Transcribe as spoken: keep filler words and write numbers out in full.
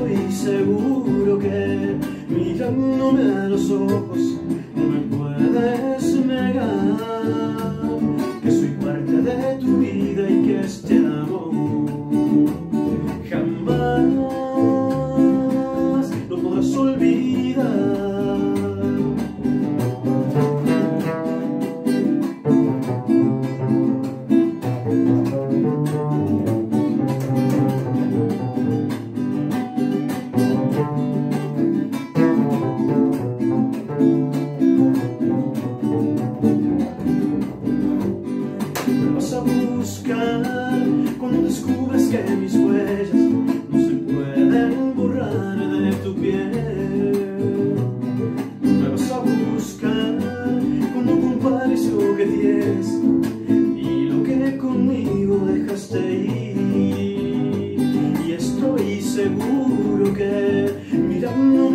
estoy seguro que mirándome a los ojos no me puedes negar que soy parte de tu vida y que este amor jamás lo podrás olvidar. Me vas a buscar cuando descubres que mis huellas no se pueden borrar de tu piel. Me vas a buscar cuando compares lo que tienes y lo que conmigo dejaste ir. Y estoy seguro que mirando